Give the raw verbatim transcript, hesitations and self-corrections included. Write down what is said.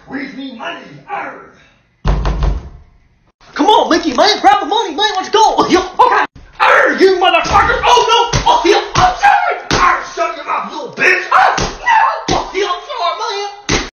Where's me money? Arr! Come on, Mickey, man, grab the money, man, let's go.